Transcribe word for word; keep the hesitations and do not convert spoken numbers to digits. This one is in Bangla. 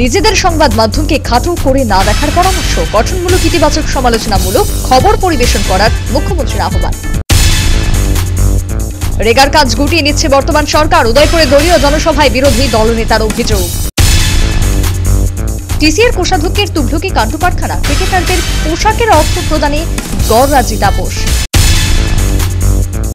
নিজেদের সংবাদ মাধ্যমকে খাটো করে না দেখার পরামর্শ, গঠনমূলক ইতিবাচক সমালোচনামূলক খবর পরিবেশন করার মুখ্যমন্ত্রীর আহ্বান। রেগার কাজ গুটিয়ে নিচ্ছে বর্তমান সরকার, উদয়পুরে দলীয় জনসভায় বিরোধী দলনেতার অভিযোগ। টিসিএর কোষাধ্যক্ষের তুঘলকি কাণ্ড কারখানা, ক্রিকেটারদের পোশাকের অর্থ প্রদানে গড়রাজি তাপস।